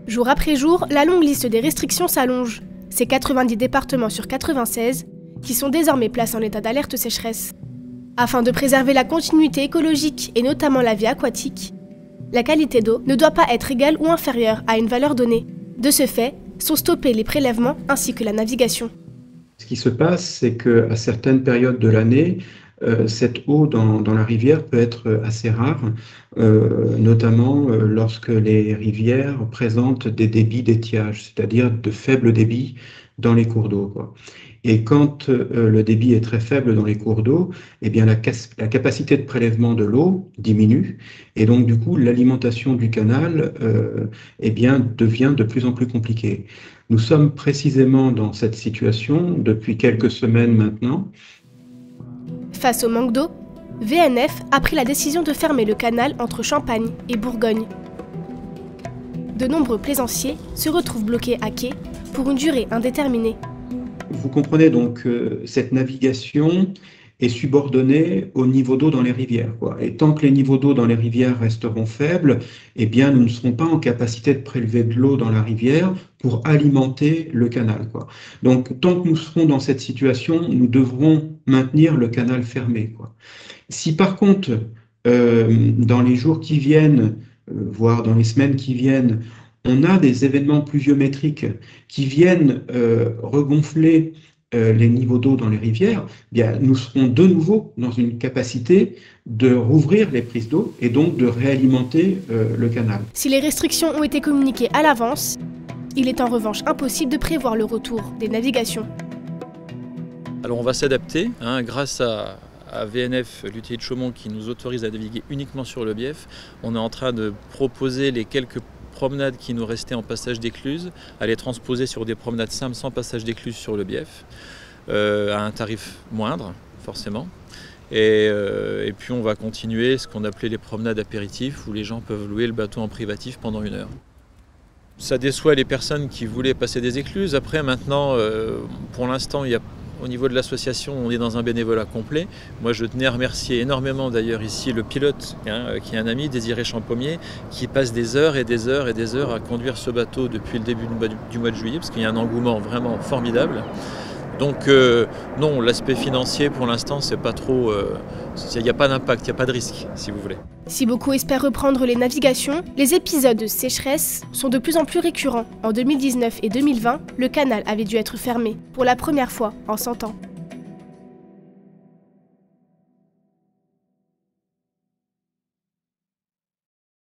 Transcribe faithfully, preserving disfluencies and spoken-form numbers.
Jour après jour, la longue liste des restrictions s'allonge. C'est quatre-vingt-dix départements sur quatre-vingt-seize qui sont désormais placés en état d'alerte sécheresse. Afin de préserver la continuité écologique et notamment la vie aquatique, la qualité d'eau ne doit pas être égale ou inférieure à une valeur donnée. De ce fait, sont stoppés les prélèvements ainsi que la navigation. Ce qui se passe, c'est qu'à certaines périodes de l'année, euh, cette eau dans, dans la rivière peut être assez rare, euh, notamment euh, lorsque les rivières présentent des débits d'étiage, c'est-à-dire de faibles débits dans les cours d'eau, quoi. Et quand euh, le débit est très faible dans les cours d'eau, eh bien la, la capacité de prélèvement de l'eau diminue, et donc du coup l'alimentation du canal euh, eh bien, devient de plus en plus compliquée. Nous sommes précisément dans cette situation depuis quelques semaines maintenant. Face au manque d'eau, V N F a pris la décision de fermer le canal entre Champagne et Bourgogne. De nombreux plaisanciers se retrouvent bloqués à quai pour une durée indéterminée. Vous comprenez donc que cette navigation est subordonnée au niveau d'eau dans les rivières, quoi. Et tant que les niveaux d'eau dans les rivières resteront faibles, eh bien, nous ne serons pas en capacité de prélever de l'eau dans la rivière pour alimenter le canal, quoi. Donc, tant que nous serons dans cette situation, nous devrons maintenir le canal fermé, quoi. Si par contre, euh, dans les jours qui viennent, euh, voire dans les semaines qui viennent, on a des événements pluviométriques qui viennent euh, regonfler euh, les niveaux d'eau dans les rivières, eh bien, nous serons de nouveau dans une capacité de rouvrir les prises d'eau et donc de réalimenter euh, le canal. Si les restrictions ont été communiquées à l'avance, il est en revanche impossible de prévoir le retour des navigations. Alors on va s'adapter hein, grâce à, à V N F, l'U T I de Chaumont, qui nous autorise à naviguer uniquement sur le Bief. On est en train de proposer les quelques promenades qui nous restaient en passage d'écluse, à les transposer sur des promenades simples sans passage d'écluse sur le Bief, euh, à un tarif moindre, forcément. Et, euh, et puis on va continuer ce qu'on appelait les promenades apéritives, où les gens peuvent louer le bateau en privatif pendant une heure. Ça déçoit les personnes qui voulaient passer des écluses. Après, maintenant, euh, pour l'instant, il y a au niveau de l'association, on est dans un bénévolat complet. Moi, je tenais à remercier énormément d'ailleurs ici le pilote, hein, qui est un ami, Désiré Champommier, qui passe des heures et des heures et des heures à conduire ce bateau depuis le début du mois de juillet, parce qu'il y a un engouement vraiment formidable. Donc euh, non, l'aspect financier pour l'instant, c'est pas trop, il n'y a pas d'impact, il n'y a pas de risque, si vous voulez. Si beaucoup espèrent reprendre les navigations, les épisodes de sécheresse sont de plus en plus récurrents. En deux mille dix-neuf et deux mille vingt, le canal avait dû être fermé, pour la première fois en cent ans.